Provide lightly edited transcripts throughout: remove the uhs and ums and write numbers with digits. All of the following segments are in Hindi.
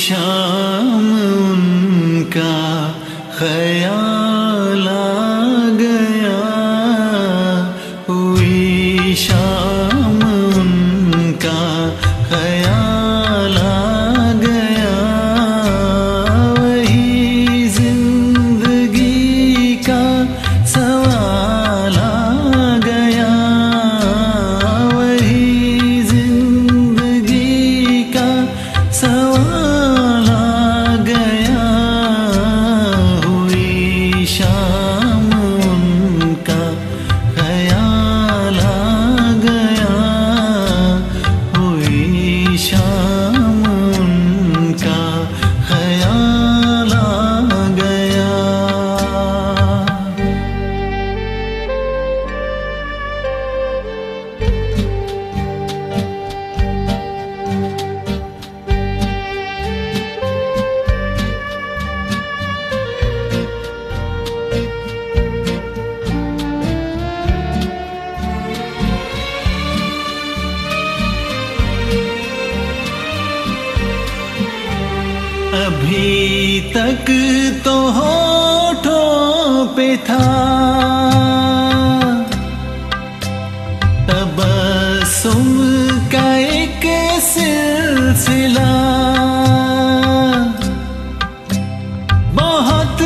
शाम उनका ख्याल आ गया, हुई शाम उनका ख्याल आ गया। वही जिंदगी का सवाल आ गया, वही जिंदगी का सवाल आ गया। हुई शाम उनका ख्याल आ गया, हुई शाम उनका ख्याल आ गया। अभी तक तो होठों पे था तबस्सुम का एक सिलसिला, बहुत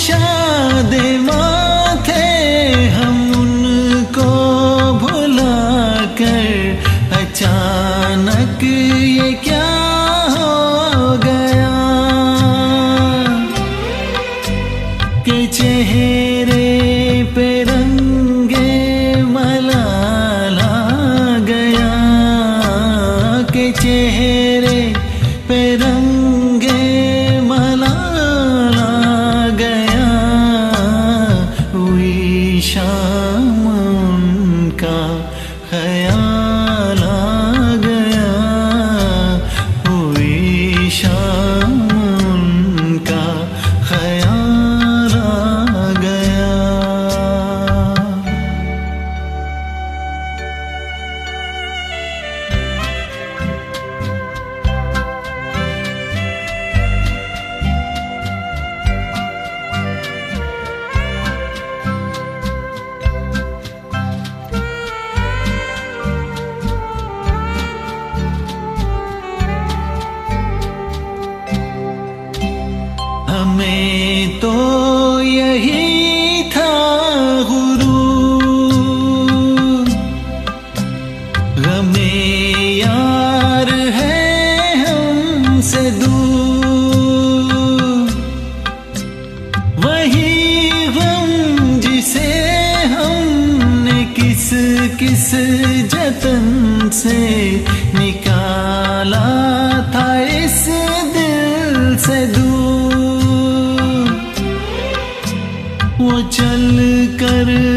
शादिमां थे हम उनको भुला कर। अचानक ये क्या हो गया कि चेहरे पे रंगे मलाल आ गया, कि चेहरे पे रंगे मलाल आ गया। हुई शाम उनका ख्याल आ गया, हुई शाम उनका ख्याल आ गया। हमें तो यही था गुरूर, गमे यार है हमसे दूर। वही गम जिसे हमने किस किस जतन से निकाला था इस दिल से दूर, वो चल कर